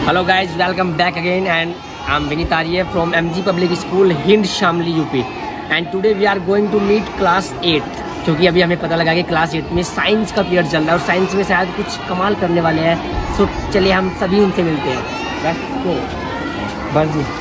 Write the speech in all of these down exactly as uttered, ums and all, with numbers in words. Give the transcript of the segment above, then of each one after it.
Hello guys, welcome back again and I'm Vinit Arya from M G Public School, Hind Shamli U P and today we are going to meet class eight क्योंकि अभी हमें पता लगा कि class eight में science का period चल रहा है और साइंस में शायद कुछ कमाल करने वाले हैं। सो चलिए हम सभी उनसे मिलते हैं। बस जी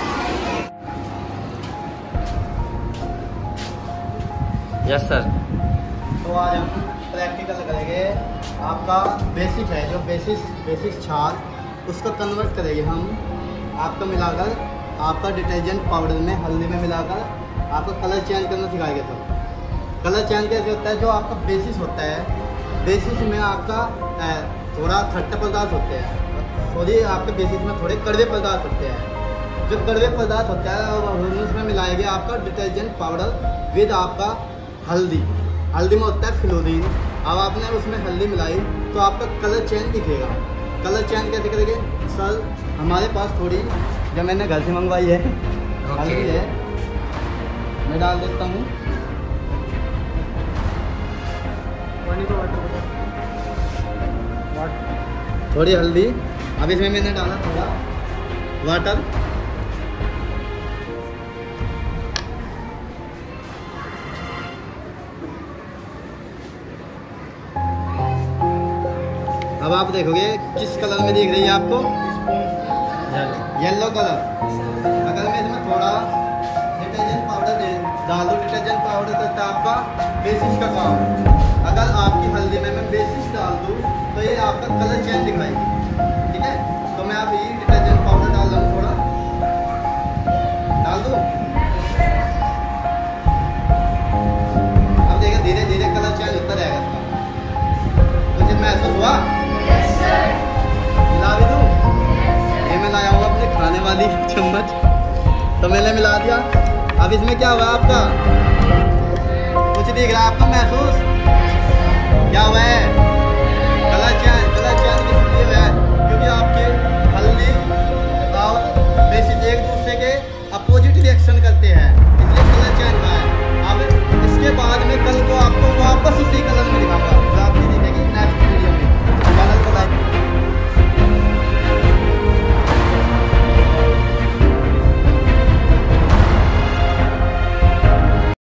यस सर। तो आज हम प्रैक्टिकल करेंगे। आपका बेसिक है जो बेसिक बेसिक छाल उसको कन्वर्ट करेंगे हम। आपका मिलाकर आपका डिटर्जेंट पाउडर में हल्दी में मिलाकर आपका कलर चेंज करना सिखाएंगे। सब कलर चेंज कैसे होता है, जो आपका बेसिस होता है, बेसिस में आपका थोड़ा खट्टा पदार्थ होते हैं, सॉरी आपके बेसिस में थोड़े कड़वे पदार्थ होते हैं। जो कड़वे पदार्थ होता है उसमें मिलाएंगे आपका डिटर्जेंट पाउडर विद आपका हल्दी। हल्दी में होता है फ्लोरीन। अब आपने उसमें हल्दी मिलाई तो आपका कलर चेंज दिखेगा। कलर चेंज कैसे करेंगे सर? हमारे पास थोड़ी जो मैंने घर से मंगवाई है हल्दी है, मैं डाल देता हूँ। थोड़ी हल्दी, अब इसमें मैंने डाला थोड़ा वाटर। अब आप देखोगे किस कलर में दिख रही है आपको, येलो कलर। अगर मैं इसमें थोड़ा डिटर्जेंट पाउडर डाल दूँ, डिटर्जेंट पाउडर करता है आपका बेसिस का काम। अगर आपकी हल्दी में मैं बेसिस डाल दूँ तो ये आपका कलर चेंज दिखाएगी। ठीक है, तो मैं आप ये डिटर्जेंट पाउडर डाल दूँ, थोड़ा डाल दूँ। अब देखिए धीरे धीरे कलर चेंज होता रहेगा इसका। मुझे महसूस हुआ? मिला भी दूँ? ये मैं लाया हूँ अपने खाने वाली चम्मच, तो मैंने मिला दिया। अब इसमें क्या हुआ आपका? कुछ दिख रहा है आपको महसूस? क्या हुआ है?